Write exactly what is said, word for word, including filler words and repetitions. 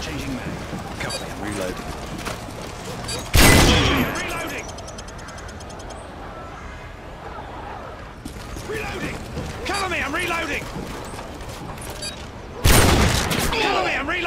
Changing mag. Cover me, I'm reloading. Reloading! Reloading! Cover me, I'm reloading! Cover me, I'm reloading!